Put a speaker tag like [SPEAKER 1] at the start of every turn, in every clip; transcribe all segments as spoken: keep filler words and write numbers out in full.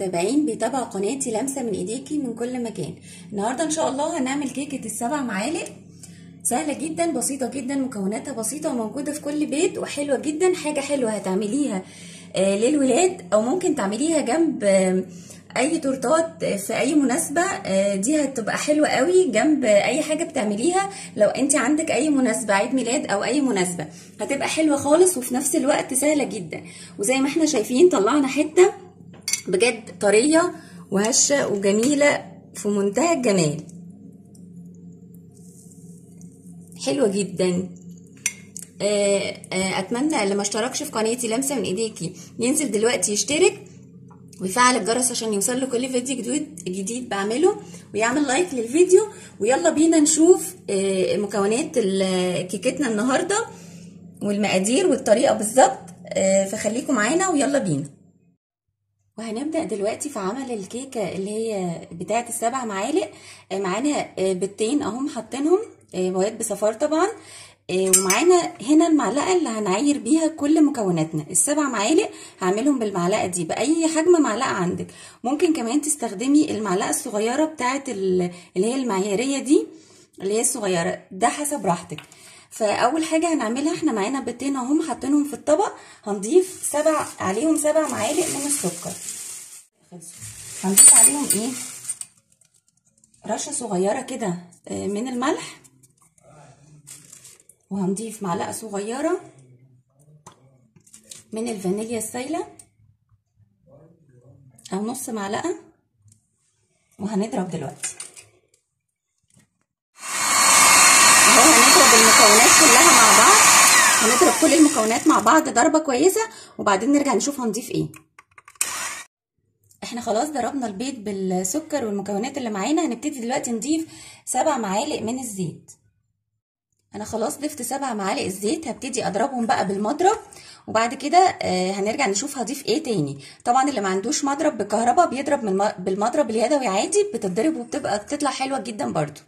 [SPEAKER 1] المتابعين بيتابعوا قناتي لمسه من ايديكي من كل مكان. النهارده ان شاء الله هنعمل كيكه السبع معالق، سهله جدا بسيطه جدا، مكوناتها بسيطه وموجوده في كل بيت وحلوه جدا. حاجه حلوه هتعمليها آه للولاد، او ممكن تعمليها جنب آه اي تورتات في اي مناسبه. آه دي هتبقى حلوه قوي جنب اي حاجه بتعمليها. لو انت عندك اي مناسبه، عيد ميلاد او اي مناسبه، هتبقى حلوه خالص وفي نفس الوقت سهله جدا. وزي ما احنا شايفين طلعنا حته بجد طريه وهشه وجميله في منتهى الجمال، حلوه جدا. اتمنى اللي ما اشتركش في قناتي لمسه من ايديكي ينزل دلوقتي يشترك ويفعل الجرس عشان يوصل له كل فيديو جديد جديد بعمله، ويعمل لايك للفيديو. ويلا بينا نشوف مكونات كيكتنا النهارده والمقادير والطريقه بالظبط. فخليكم معانا ويلا بينا. وهنبدأ دلوقتي في عمل الكيكة اللي هي بتاعة السبع معالق. معانا بيضتين اهم حاطينهم بياض بصفار طبعا، ومعانا هنا المعلقة اللي هنعاير بيها كل مكوناتنا. السبع معالق هعملهم بالمعلقة دي بأي حجم معلقة عندك. ممكن كمان تستخدمي المعلقة الصغيرة بتاعة اللي هي المعيارية دي اللي هي الصغيرة، ده حسب راحتك. فاول حاجه هنعملها، احنا معانا بيضتين اهم حاطينهم في الطبق، هنضيف سبع عليهم سبع معالق من السكر. هنضيف عليهم ايه، رشه صغيره كده من الملح، وهنضيف معلقه صغيره من الفانيليا السايله او نص معلقه، وهنضرب دلوقتي اهو. هنضرب المكونات كلها مع بعض، هنضرب كل المكونات مع بعض ضربه كويسه، وبعدين نرجع نشوف هنضيف ايه. احنا خلاص ضربنا البيض بالسكر والمكونات اللي معانا. هنبتدي دلوقتي نضيف سبع معالق من الزيت. انا خلاص ضفت سبع معالق الزيت، هبتدي اضربهم بقى بالمضرب، وبعد كده آه هنرجع نشوف هضيف ايه تاني. طبعا اللي ما عندوش مضرب بالكهرباء بيضرب من بالمضرب اليدوي عادي، بتتضرب وبتبقى بتطلع حلوه جدا برضو.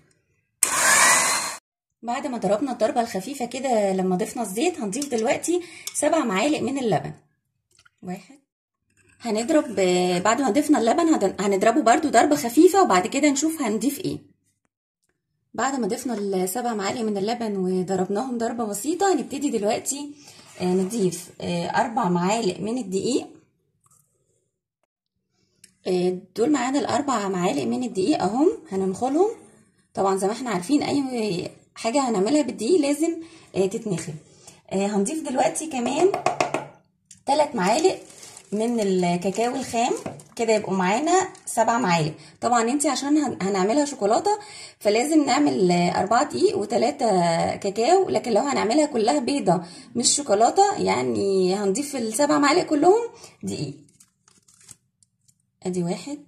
[SPEAKER 1] بعد ما ضربنا الضربه الخفيفه كده لما ضفنا الزيت، هنضيف دلوقتي سبع معالق من اللبن. واحد، هنضرب بعد ما ضفنا اللبن هنضربه برضو ضربه خفيفه، وبعد كده نشوف هنضيف ايه. بعد ما ضفنا السبع معالق من اللبن وضربناهم ضربه بسيطه، هنبتدي دلوقتي نضيف اربع معالق من الدقيق. دول معانا الاربع معالق من الدقيق اهم، هننخلهم. طبعا زي ما احنا عارفين اي حاجه هنعملها بالدقيق لازم تتنخل. هنضيف دلوقتي كمان ثلاث معالق من الكاكاو الخام، كده يبقوا معانا سبع معالق. طبعا انت عشان هنعملها شوكولاته فلازم نعمل اربعة دقيق وثلاثة كاكاو، لكن لو هنعملها كلها بيضه مش شوكولاته يعني هنضيف السبع معالق كلهم دقيق. ادي واحد.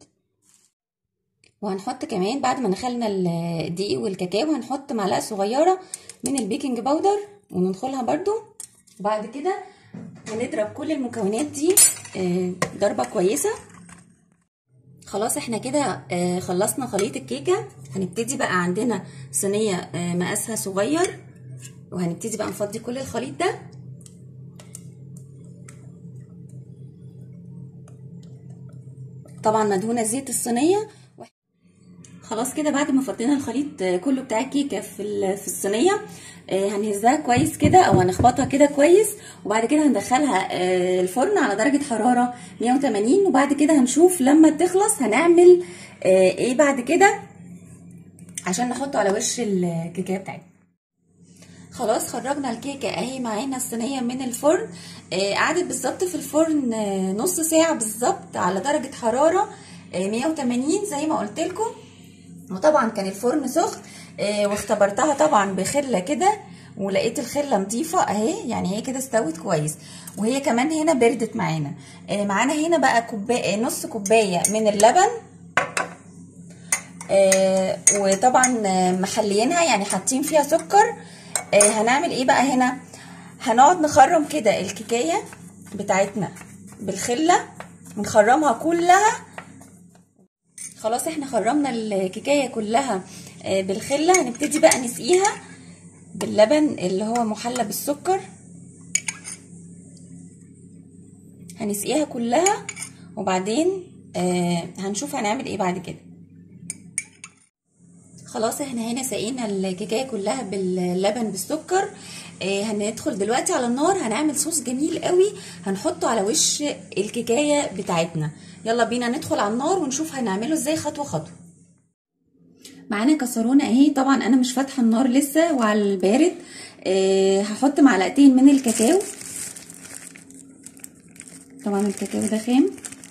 [SPEAKER 1] وهنحط كمان بعد ما نخلنا الدقيق والكاكاو هنحط معلقه صغيره من البيكنج باودر وننخلها برضو. وبعد كده هنضرب كل المكونات دي ضربه كويسه. خلاص احنا كده خلصنا خليط الكيكه. هنبتدي بقى عندنا صينيه مقاسها صغير، وهنبتدي بقى نفضي كل الخليط ده. طبعا مدهونه زيت الصينيه. خلاص كده بعد ما فضينا الخليط كله بتاع الكيكه في في الصينيه، هنهزها كويس كده او هنخبطها كده كويس، وبعد كده هندخلها الفرن على درجه حراره مية وتمانين. وبعد كده هنشوف لما تخلص هنعمل ايه بعد كده عشان نحطه على وش الكيكه بتاعتنا. خلاص خرجنا الكيكه اهي معانا الصينيه من الفرن. قعدت بالظبط في الفرن نص ساعه بالظبط على درجه حراره مية وتمانين زي ما قلت لكم. وطبعا كان الفرن سخن، آه واختبرتها طبعا بخله كده ولقيت الخله نظيفه اهي، يعني هي كده استوت كويس. وهي كمان هنا بردت معانا. آه معانا هنا بقى كوبايه نص كوبايه من اللبن، آه وطبعا محليينها يعني حاطين فيها سكر. آه هنعمل ايه بقى هنا، هنقعد نخرم كده الكيكايه بتاعتنا بالخله ونخرمها كلها. خلاص احنا خرمنا الكيكايه كلها بالخله. هنبتدي بقى نسقيها باللبن اللي هو محلى بالسكر. هنسقيها كلها وبعدين آه هنشوف هنعمل ايه بعد كده. خلاص احنا هنا سقينا الكيكايه كلها باللبن بالسكر. آه هندخل دلوقتي على النار، هنعمل صوص جميل قوي هنحطه على وش الكيكايه بتاعتنا. يلا بينا ندخل على النار ونشوف هنعمله ازاي خطوه خطوه. معانا كسرونه اهي، طبعا انا مش فاتحه النار لسه وعلى البارد. آه هحط معلقتين من الكاكاو، طبعا الكاكاو ده خام،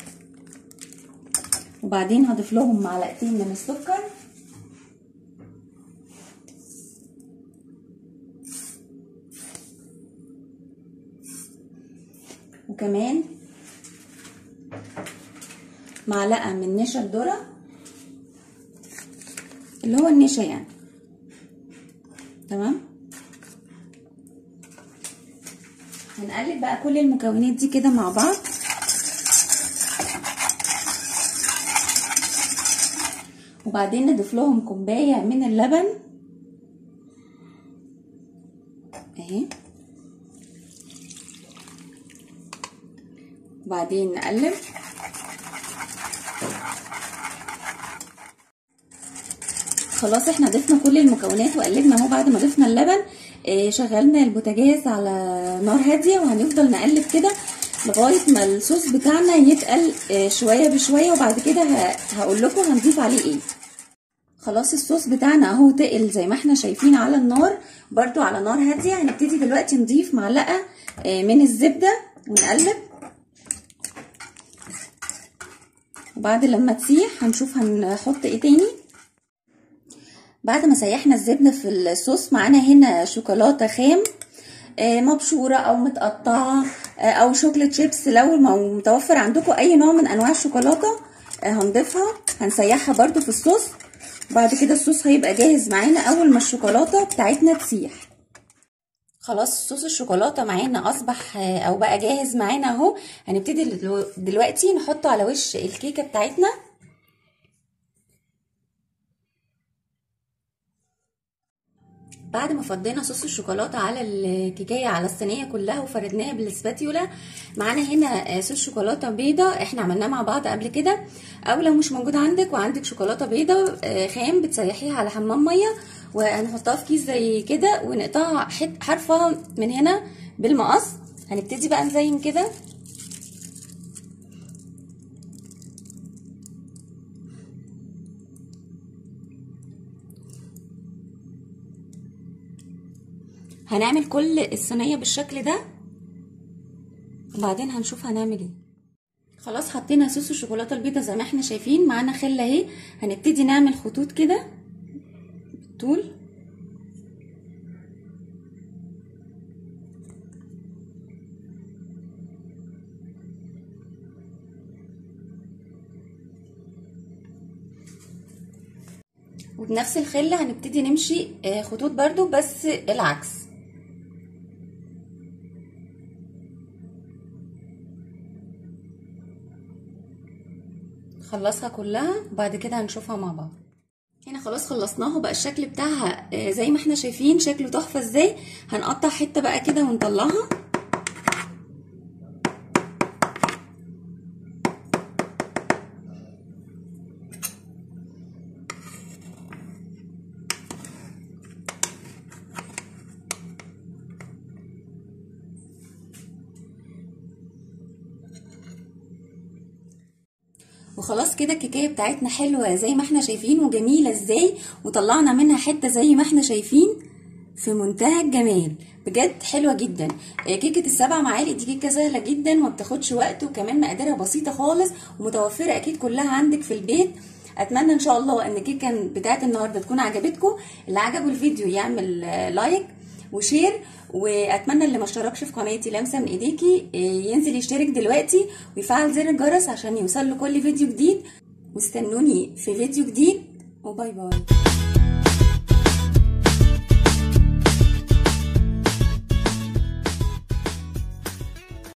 [SPEAKER 1] وبعدين هضيف لهم معلقتين من السكر، وكمان معلقه من نشا الذره اللي هو النشا يعني. تمام، هنقلب بقى كل المكونات دي كده مع بعض. وبعدين نضيف لهم كوبايه من اللبن اهي، وبعدين نقلب. خلاص احنا ضفنا كل المكونات وقلبنا اهو. بعد ما ضفنا اللبن اه شغلنا البوتاجاز على نار هاديه، وهنفضل نقلب كده لغايه ما الصوص بتاعنا يتقل اه شويه بشويه، وبعد كده هقول لكم هنضيف عليه ايه. خلاص الصوص بتاعنا اهو تقل زي ما احنا شايفين على النار، برضو على نار هاديه. هنبتدي دلوقتي نضيف معلقه اه من الزبده ونقلب، وبعد لما تسيح هنشوف هنحط ايه تاني. بعد ما سيحنا الزبده في الصوص، معانا هنا شوكولاته خام مبشوره او متقطعه او شوكليت شيبس، لو متوفر عندكم اي نوع من انواع الشوكولاته هنضيفها. هنسيحها برضو في الصوص، وبعد كده الصوص هيبقى جاهز معانا اول ما الشوكولاته بتاعتنا تسيح. خلاص صوص الشوكولاته معانا اصبح او بقى جاهز معانا اهو. هنبتدي دلوقتي نحطه على وش الكيكه بتاعتنا. بعد ما فضينا صوص الشوكولاته على الكيكايه على الصينيه كلها وفردناها بالسباتيولا، معانا هنا صوص شوكولاته بيضه احنا عملناه مع بعض قبل كده. او لو مش موجود عندك وعندك شوكولاته بيضه خام، بتسيحيها على حمام ميه وهنحطها في كيس زي كده ونقطعها حرفها من هنا بالمقص. هنبتدي بقى نزين كده. هنعمل كل الصينيه بالشكل ده، وبعدين هنشوف هنعمل ايه. خلاص حطينا صوص الشوكولاته البيضاء زي ما احنا شايفين، معانا خله اهي. هنبتدي نعمل خطوط كده بالطول، وبنفس الخله هنبتدي نمشي خطوط برضو بس العكس. خلصها كلها وبعد كده هنشوفها مع بعض. هنا خلاص خلصناها، بقى الشكل بتاعها زي ما احنا شايفين، شكله تحفه ازاي. هنقطع حته بقى كده ونطلعها. وخلاص كده الكيكايه بتاعتنا حلوه زي ما احنا شايفين وجميله ازاي، وطلعنا منها حته زي ما احنا شايفين في منتهى الجمال، بجد حلوه جدا. كيكه السبع معالق دي كيكه سهله جدا وما بتاخدش وقت، وكمان مقاديرها بسيطه خالص ومتوفره اكيد كلها عندك في البيت. اتمنى ان شاء الله ان الكيكه بتاعت النهارده تكون عجبتكم. اللي عجبه الفيديو يعمل لايك وشير، واتمنى اللي ما اشتركش في قناتي لمسه من ايديكي ينزل يشترك دلوقتي ويفعل زر الجرس عشان يوصل له كل فيديو جديد. واستنوني في فيديو جديد، وباي باي.